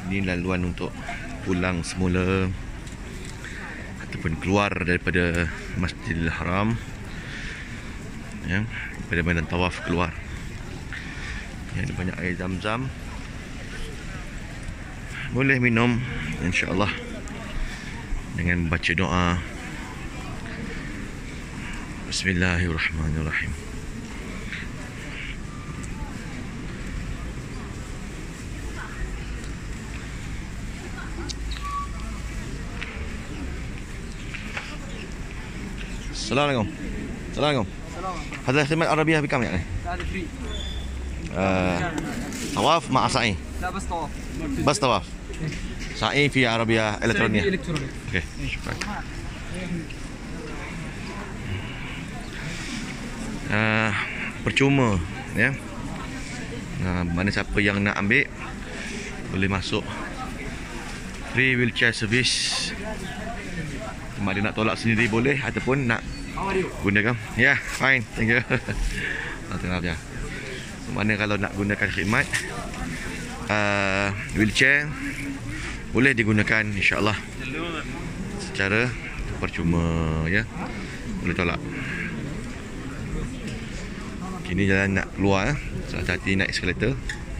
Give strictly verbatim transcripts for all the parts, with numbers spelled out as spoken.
Ini laluan untuk pulang semula ataupun keluar daripada Masjidil Haram, ya, daripada medan tawaf keluar. Ya, ada banyak air zam-zam. Boleh minum insya-Allah dengan baca doa. Bismillahirrahmanirrahim. Assalamualaikum. Assalamualaikum. Ada khidmat Arabiah bikam ya ni? هذا فري. آه، طواف مع سعي. لا بس طواف. بس طواف. سعي في عربية إلكترونية. الكترونيك. اوكي شكرا. Uh, percuma, ya. Uh, mana siapa yang nak ambil boleh masuk. Free wheelchair service. Cuma dia nak tolak sendiri boleh ataupun nak gunakan. Ya, yeah, fine. Thank you. Tengah aja. Mana kalau nak gunakan khidmat uh, wheelchair boleh digunakan insya-Allah secara percuma, ya. Boleh tolak. Ini jalan nak keluar, hati-hati naik eskalator.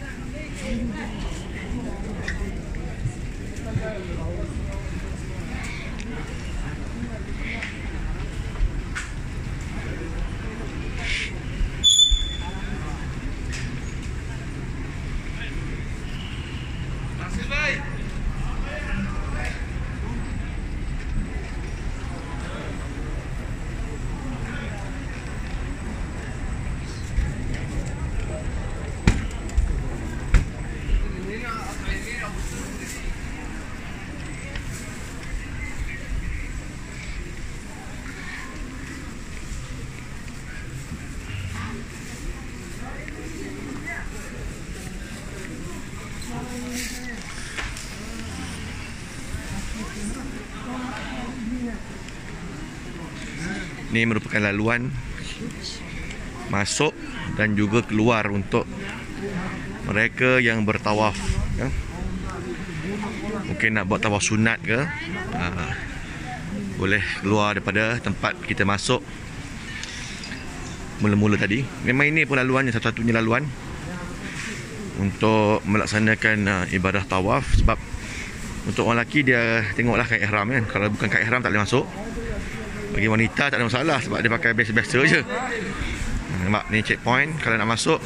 Ini merupakan laluan masuk dan juga keluar untuk mereka yang bertawaf, ya. Mungkin nak buat tawaf sunat ke, uh, boleh keluar daripada tempat kita masuk mula-mula tadi. Memang ini pun laluannya, satu-satunya laluan untuk melaksanakan uh, ibadah tawaf. Sebab untuk orang lelaki dia tengoklah kain ihram, kan. Kalau bukan kain ihram tak boleh masuk. Bagi wanita tak ada masalah sebab dia pakai biasa-biasa je. Nampak ni checkpoint kalau nak masuk.